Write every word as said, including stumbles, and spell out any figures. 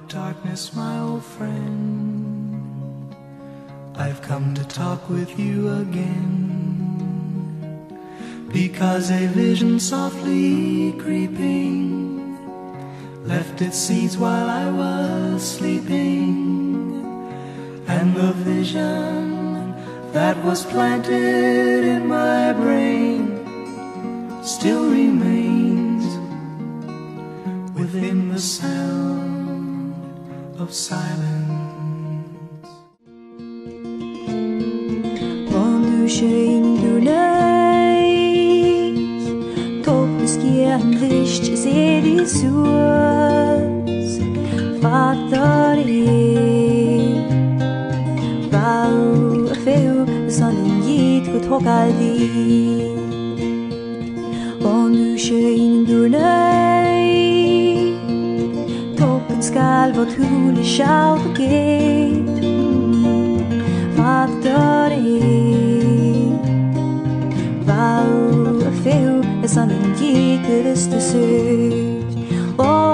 of darkness, my old friend, I've come to talk with you again, because a vision softly creeping left its seeds while I was sleeping, and the vision that was planted in my brain still remains within the sound of silence. Wanneer schön du leist, doch es gern licht se die suas, Purgatory. Wow, feo, sonnen Yeats gut hokaldi. Wanneer schön du leist, skal vårt hule sjau beget Purgatory. Wow, feo, er sådan en gikkereste søgt.